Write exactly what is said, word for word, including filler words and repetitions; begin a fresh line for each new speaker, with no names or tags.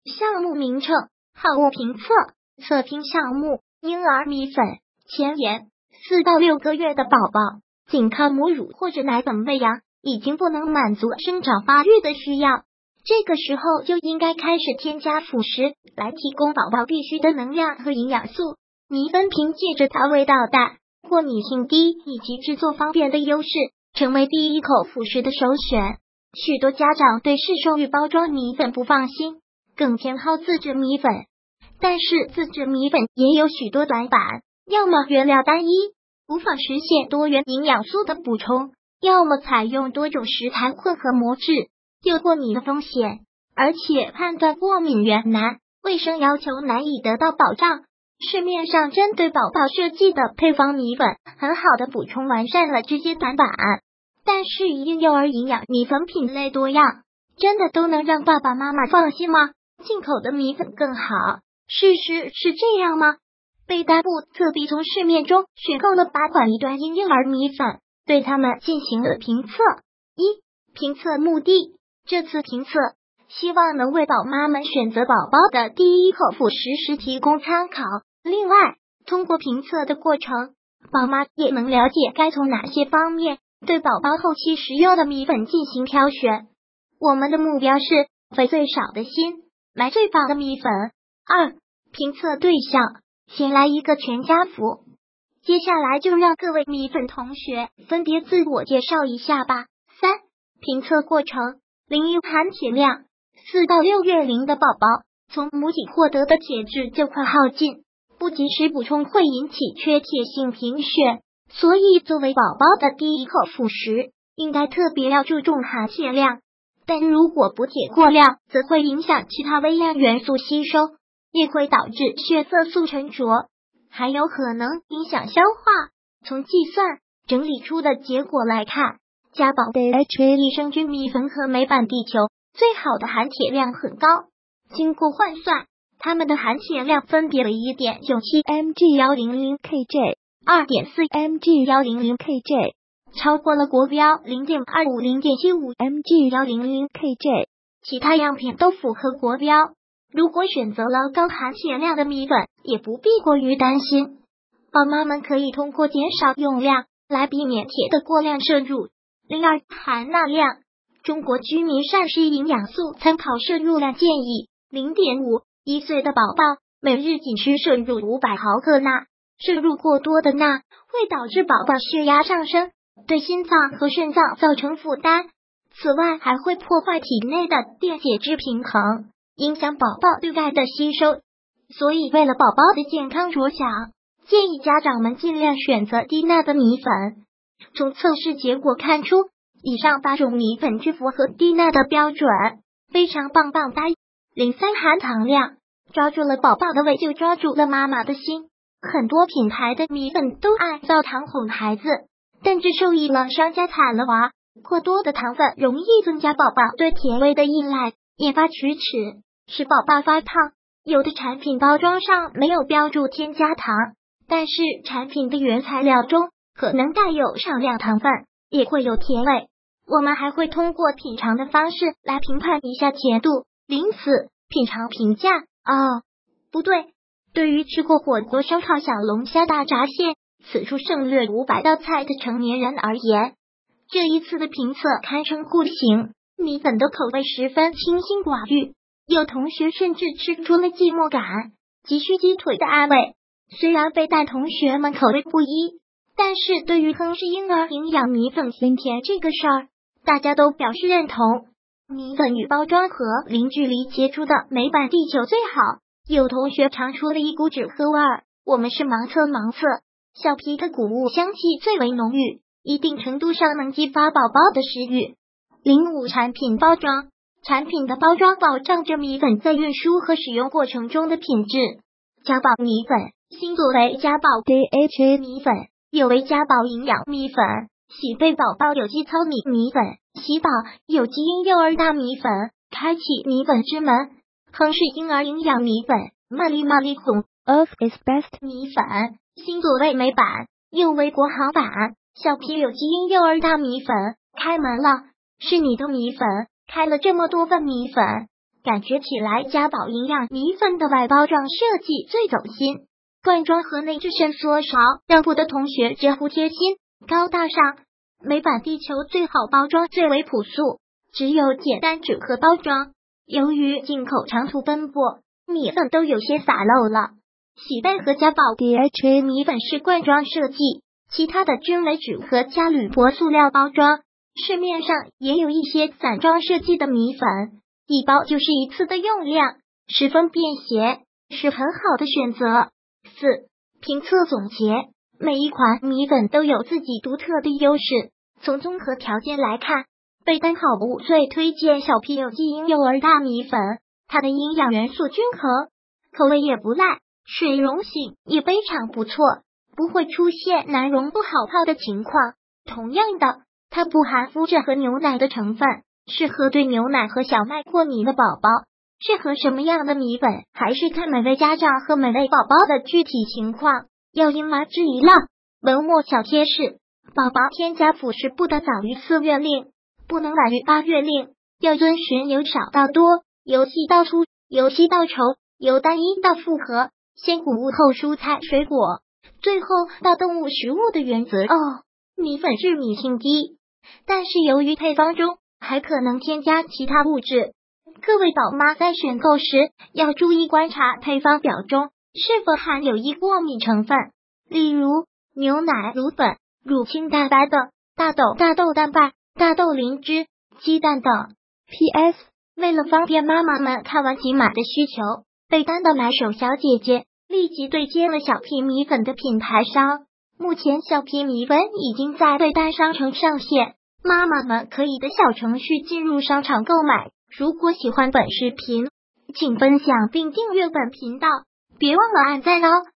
项目名称：好物评测，测评项目：婴儿米粉。前言：四到六个月的宝宝，仅靠母乳或者奶粉喂养，已经不能满足生长发育的需要。这个时候就应该开始添加辅食，来提供宝宝必需的能量和营养素。米粉凭借着它味道淡、过敏性低以及制作方便的优势，成为第一口辅食的首选。许多家长对市售预包装米粉不放心，更偏好自制米粉。但是自制米粉也有许多短板，要么原料单一，无法实现多元营养素的补充，要么采用多种食材混合磨制，有过敏的风险，而且判断过敏源难，卫生要求难以得到保障。市面上针对宝宝设计的配方米粉，很好的补充完善了这些短板。但是婴幼儿营养米粉品类多样，真的都能让爸爸妈妈放心吗？进口的米粉更好，事实是这样吗？北大部特地从市面中选购了八款一端婴幼儿米粉，对它们进行了评测。一、评测目的，这次评测希望能为宝妈们选择宝宝的第一口辅食时提供参考。另外，通过评测的过程，宝妈也能了解该从哪些方面对宝宝后期食用的米粉进行挑选。我们的目标是费最少的心，买最棒的米粉。二、评测对象，先来一个全家福。接下来就让各位米粉同学分别自我介绍一下吧。三、评测过程，零一含铁量，四到六月龄的宝宝从母体获得的铁质就快耗尽，不及时补充会引起缺铁性贫血，所以作为宝宝的第一口辅食，应该特别要注重含铁量。但如果补铁过量，则会影响其他微量元素吸收，也会导致血色素沉着，还有可能影响消化。从计算整理出的结果来看，家宝的 H A 益生菌米粉和美版地球最好的含铁量很高，经过换算，它们的含铁量分别为 一点九七 milligrams 一百 k j 二点四 milligrams 一百 k j， 超过了国标 零点二五 零点七五 milligrams 一百 k j， 其他样品都符合国标。如果选择了高含铁量的米粉，也不必过于担心，宝妈们可以通过减少用量来避免铁的过量摄入。零二含钠量，中国居民膳食营养素参考摄入量建议 零点五， 一岁的宝宝每日仅需摄入五百毫克钠，摄入过多的钠会导致宝宝血压上升，对心脏和肾脏造成负担，此外还会破坏体内的电解质平衡，影响宝宝对钙的吸收。所以为了宝宝的健康着想，建议家长们尽量选择低钠的米粉。从测试结果看出，以上八种米粉均符合低钠的标准，非常棒棒哒。零三含糖量，抓住了宝宝的胃就抓住了妈妈的心。很多品牌的米粉都按造糖哄孩子，但这受益了商家惨了娃。过多的糖分容易增加宝宝对甜味的依赖，引发龋齿，使宝宝发胖。有的产品包装上没有标注添加糖，但是产品的原材料中可能带有少量糖分，也会有甜味。我们还会通过品尝的方式来评判一下甜度。零四品尝评价。哦，不对，对于吃过火锅、烧烤、小龙虾、大闸蟹，此处省略五百道菜的成年人而言，这一次的评测堪称酷刑。米粉的口味十分清新寡欲，有同学甚至吃出了寂寞感，急需鸡腿的安慰。虽然被带同学们口味不一，但是对于亨氏婴儿营养米粉鲜甜这个事儿，大家都表示认同。米粉与包装盒零距离接触的美版地球最好。有同学尝出了一股纸盒味儿，我们是盲测盲测，小皮的谷物香气最为浓郁，一定程度上能激发宝宝的食欲。零五产品包装，产品的包装保障着米粉在运输和使用过程中的品质。家宝米粉，新作为家宝 D H A 米粉，又为家宝营养米粉，喜贝宝宝有机糙米米粉，喜宝有机婴幼儿大米粉，开启米粉之门。亨氏婴儿营养米粉，玛丽玛丽孔 Earth is best 米粉，新作为美版，又为国行版，小皮有机婴幼儿大米粉，开门了，是你的米粉，开了这么多份米粉， 感觉起来家宝营养米粉的外包装设计最走心，罐装盒内置伸缩勺，让不的同学直呼贴心、高大上。美版地球最好包装最为朴素，只有简单纸盒包装。由于进口长途奔波，米粉都有些洒漏了。喜贝和家宝 D H A 米粉是罐装设计，其他的均为纸盒加铝箔塑料包装。市面上也有一些散装设计的米粉，一包就是一次的用量，十分便携，是很好的选择。四、评测总结，每一款米粉都有自己独特的优势。从综合条件来看，贝丹好物最推荐小皮有机婴幼儿大米粉，它的营养元素均衡，口味也不赖，水溶性也非常不错，不会出现难溶不好泡的情况。同样的，它不含麸质和牛奶的成分，适合对牛奶和小麦过敏的宝宝。适合什么样的米粉，还是看每位家长和每位宝宝的具体情况。要因妈质疑了。文末小贴士：宝宝添加辅食不得早于四月令，不能晚于八月令，要遵循由少到多、由稀到粗、由稀到稠、由单一到复合，先谷物后蔬菜水果，最后到动物食物的原则。哦，米粉是米性低，但是由于配方中还可能添加其他物质，各位宝妈在选购时要注意观察配方表中是否含有易过敏成分，例如牛奶、乳粉、乳清蛋白等，大豆、大豆蛋白、大豆磷脂、鸡蛋等。P S 为了方便妈妈们看完即买的需求，贝丹的买手小姐姐立即对接了小皮米粉的品牌商。目前小皮米粉已经在贝丹商城上线，妈妈们可以的小程序进入商场购买。如果喜欢本视频，请分享并订阅本频道，别忘了按赞哦。